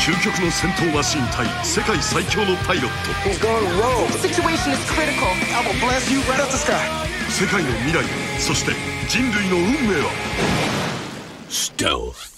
究極の戦闘マシン対世界最強のパイロット。世界の未来、そして人類の運命は。ステルス。